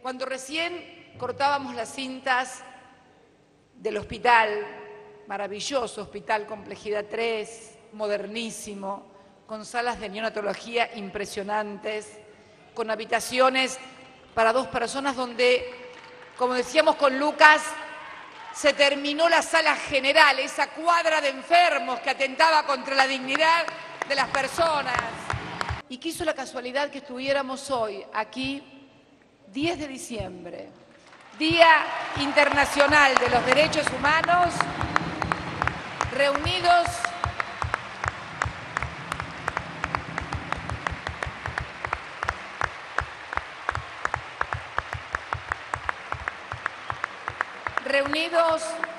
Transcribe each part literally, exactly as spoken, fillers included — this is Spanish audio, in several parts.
Cuando recién cortábamos las cintas del hospital, maravilloso hospital, complejidad tres, modernísimo, con salas de neonatología impresionantes, con habitaciones para dos personas donde, como decíamos con Lucas, se terminó la sala general, esa cuadra de enfermos que atentaba contra la dignidad de las personas. Y quiso la casualidad que estuviéramos hoy aquí, diez de diciembre, Día Internacional de los Derechos Humanos, reunidos reunidos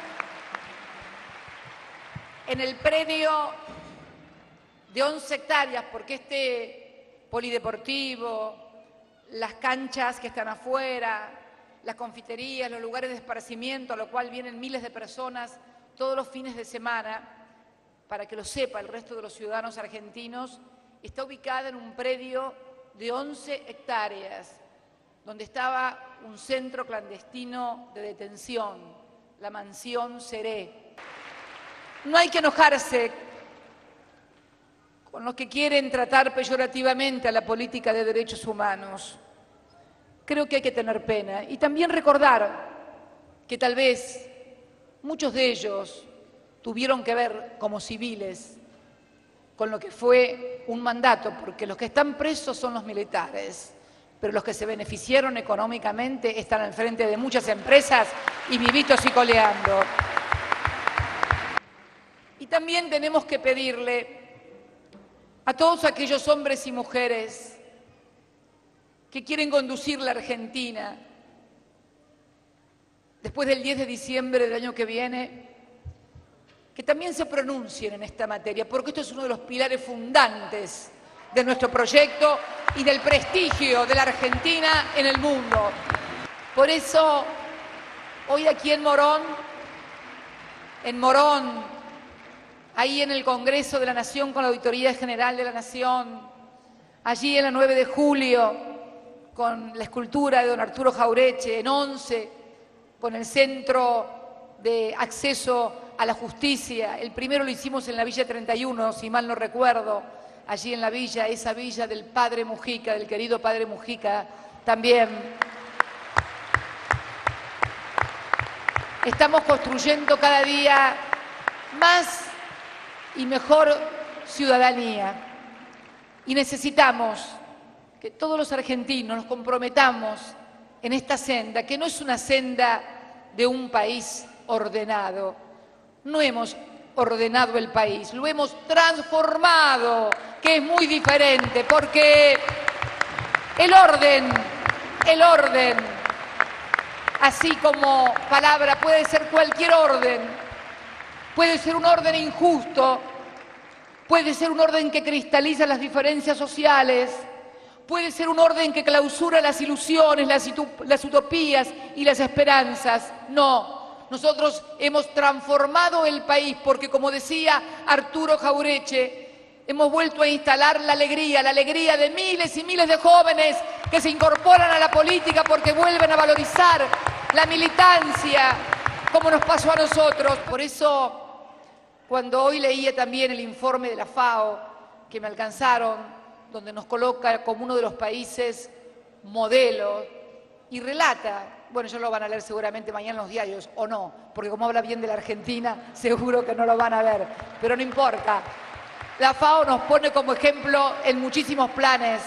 en el predio de once hectáreas, porque este polideportivo, las canchas que están afuera, las confiterías, los lugares de esparcimiento, a lo cual vienen miles de personas todos los fines de semana, para que lo sepa el resto de los ciudadanos argentinos, está ubicada en un predio de once hectáreas, donde estaba un centro clandestino de detención, la mansión Seré. No hay que enojarse con los que quieren tratar peyorativamente a la política de derechos humanos. Creo que hay que tener pena y también recordar que tal vez muchos de ellos tuvieron que ver como civiles con lo que fue un mandato, porque los que están presos son los militares, pero los que se beneficiaron económicamente están al frente de muchas empresas y vivitos y coleando. Y también tenemos que pedirle a todos aquellos hombres y mujeres que quieren conducir la Argentina después del diez de diciembre del año que viene, que también se pronuncien en esta materia, porque esto es uno de los pilares fundantes de nuestro proyecto y del prestigio de la Argentina en el mundo. Por eso, hoy aquí en Morón, en Morón, ahí en el Congreso de la Nación con la Auditoría General de la Nación, allí en la nueve de julio, con la escultura de don Arturo Jauretche, en once, con el Centro de Acceso a la Justicia. El primero lo hicimos en la Villa treinta y uno, si mal no recuerdo, allí en la villa, esa villa del padre Mujica, del querido padre Mujica también. Estamos construyendo cada día más y mejor ciudadanía. Y necesitamos que todos los argentinos nos comprometamos en esta senda, que no es una senda de un país ordenado. No hemos ordenado el país, lo hemos transformado, que es muy diferente, porque el orden, el orden, así como palabra, puede ser cualquier orden. Puede ser un orden injusto, puede ser un orden que cristaliza las diferencias sociales, puede ser un orden que clausura las ilusiones, las, las utopías y las esperanzas. No, nosotros hemos transformado el país porque, como decía Arturo Jauretche, hemos vuelto a instalar la alegría, la alegría de miles y miles de jóvenes que se incorporan a la política porque vuelven a valorizar la militancia, como nos pasó a nosotros. Por eso, cuando hoy leía también el informe de la FAO, que me alcanzaron, donde nos coloca como uno de los países modelo, y relata, bueno, ya lo van a leer seguramente mañana en los diarios, o no, porque como habla bien de la Argentina, seguro que no lo van a ver, pero no importa. La FAO nos pone como ejemplo en muchísimos planes,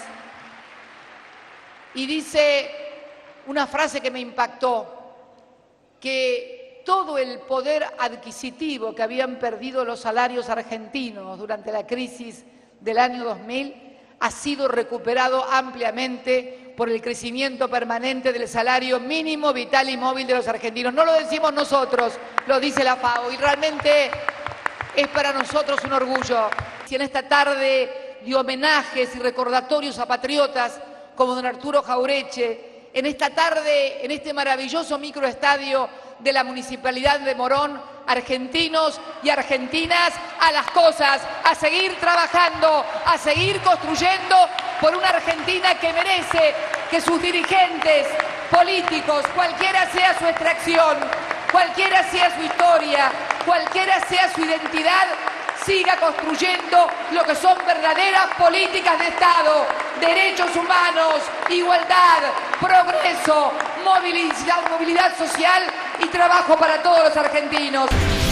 y dice una frase que me impactó, que todo el poder adquisitivo que habían perdido los salarios argentinos durante la crisis del año dos mil ha sido recuperado ampliamente por el crecimiento permanente del salario mínimo vital y móvil de los argentinos. No lo decimos nosotros, lo dice la FAO, y realmente es para nosotros un orgullo. Si en esta tarde de homenajes y recordatorios a patriotas como don Arturo Jauretche, en esta tarde, en este maravilloso microestadio de la Municipalidad de Morón, argentinos y argentinas, a las cosas, a seguir trabajando, a seguir construyendo por una Argentina que merece que sus dirigentes políticos, cualquiera sea su extracción, cualquiera sea su historia, cualquiera sea su identidad, siga construyendo lo que son verdaderas políticas de Estado, derechos humanos, igualdad, progreso, movilidad, movilidad social y trabajo para todos los argentinos.